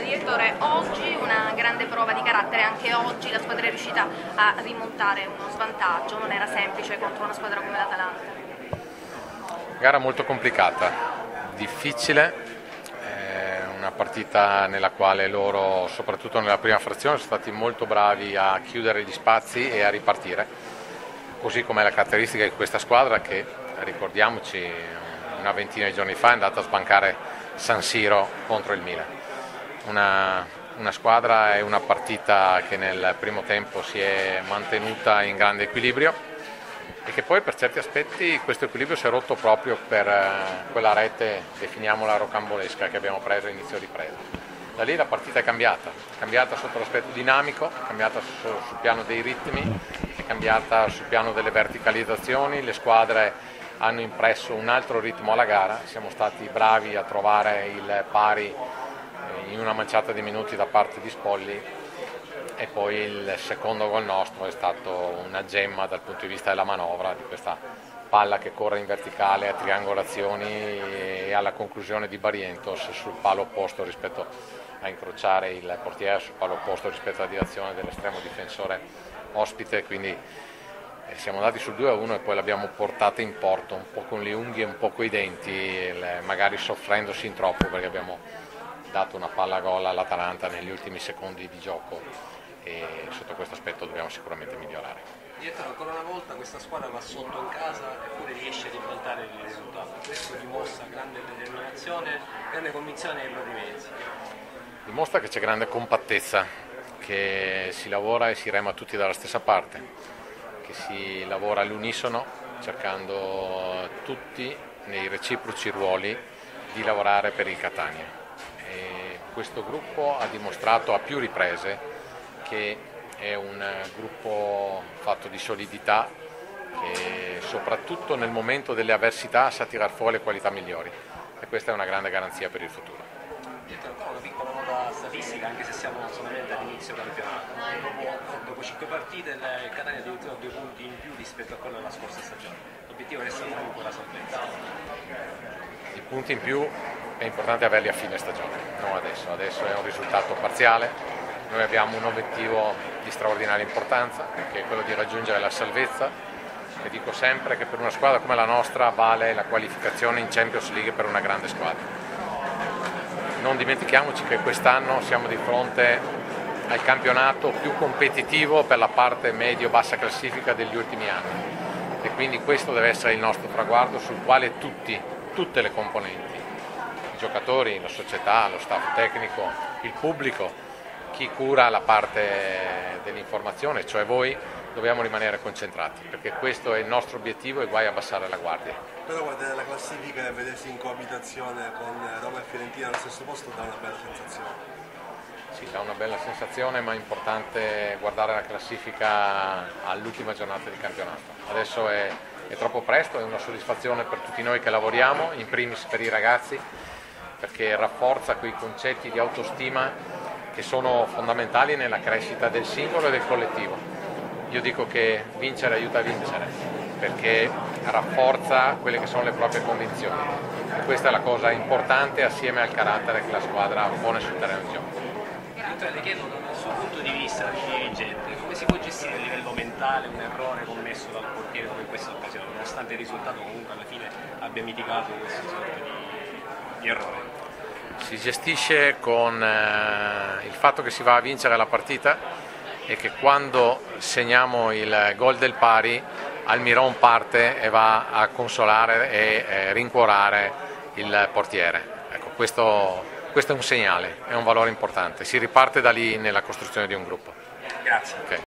direttore, oggi una grande prova di carattere, anche oggi la squadra è riuscita a rimontare uno svantaggio, non era semplice contro una squadra come l'Atalanta. Gara molto complicata, difficile, una partita nella quale loro, soprattutto nella prima frazione, sono stati molto bravi a chiudere gli spazi e a ripartire, così come è la caratteristica di questa squadra che, ricordiamoci, una ventina di giorni fa è andata a sbancare San Siro contro il Milan. Una squadra e una partita che nel primo tempo si è mantenuta in grande equilibrio e che poi per certi aspetti questo equilibrio si è rotto proprio per quella rete, definiamola rocambolesca, che abbiamo preso a inizio ripresa. Da lì la partita è cambiata sotto l'aspetto dinamico, è cambiata sul piano dei ritmi, è cambiata sul piano delle verticalizzazioni, le squadre hanno impresso un altro ritmo alla gara, siamo stati bravi a trovare il pari in una manciata di minuti da parte di Spolli e poi il secondo gol nostro è stato una gemma dal punto di vista della manovra, di questa palla che corre in verticale a triangolazioni e alla conclusione di Barrientos sul palo opposto rispetto a incrociare il portiere sul palo opposto rispetto alla direzione dell'estremo difensore ospite, quindi siamo andati sul 2-1 e poi l'abbiamo portata in porto, un po' con le unghie, un po' coi denti, magari soffrendosi in troppo perché abbiamo dato una palla a gol all'Atalanta negli ultimi secondi di gioco e sotto questo aspetto dobbiamo sicuramente migliorare. Direttore, ancora una volta questa squadra va sotto in casa eppure riesce a ribaltare il risultato. Questo dimostra grande determinazione, grande convinzione nei propri mezzi. Dimostra che c'è grande compattezza, che si lavora e si rema tutti dalla stessa parte, che si lavora all'unisono cercando tutti nei reciproci ruoli di lavorare per il Catania. E questo gruppo ha dimostrato a più riprese che è un gruppo fatto di solidità che soprattutto nel momento delle avversità sa tirar fuori le qualità migliori e questa è una grande garanzia per il futuro. Ancora una piccola nota statistica, anche se siamo solamente all'inizio campionato. Dopo 5 partite il Catania ha addirittura 2 punti in più rispetto a quello della scorsa stagione. L'obiettivo resta comunque la salvezza. I punti in più è importante averli a fine stagione, non adesso è un risultato parziale. Noi abbiamo un obiettivo di straordinaria importanza, che è quello di raggiungere la salvezza, e dico sempre che per una squadra come la nostra vale la qualificazione in Champions League per una grande squadra. Non dimentichiamoci che quest'anno siamo di fronte al campionato più competitivo per la parte medio-bassa classifica degli ultimi anni e quindi questo deve essere il nostro traguardo sul quale tutte le componenti, i giocatori, la società, lo staff tecnico, il pubblico, chi cura la parte dell'informazione, cioè voi, dobbiamo rimanere concentrati, perché questo è il nostro obiettivo e guai a abbassare la guardia. Però guardare la classifica e vedersi in coabitazione con Roma e Fiorentina allo stesso posto dà una bella sensazione. Sì, dà una bella sensazione, ma è importante guardare la classifica all'ultima giornata di campionato. Adesso è troppo presto, è una soddisfazione per tutti noi che lavoriamo, in primis per i ragazzi, perché rafforza quei concetti di autostima che sono fondamentali nella crescita del singolo e del collettivo. Io dico che vincere aiuta a vincere, perché rafforza quelle che sono le proprie convinzioni. E questa è la cosa importante assieme al carattere che la squadra pone sul terreno di gioco. Le chiedo dal suo punto di vista da dirigente, come si può gestire a livello mentale un errore commesso dal portiere come in questa occasione, nonostante il risultato comunque alla fine abbia mitigato questo sorta di errore? Si gestisce con il fatto che si va a vincere la partita e che quando segniamo il gol del pari Almiron parte e va a consolare e rincuorare il portiere. Ecco, questo è un segnale, è un valore importante, si riparte da lì nella costruzione di un gruppo. Grazie. Okay.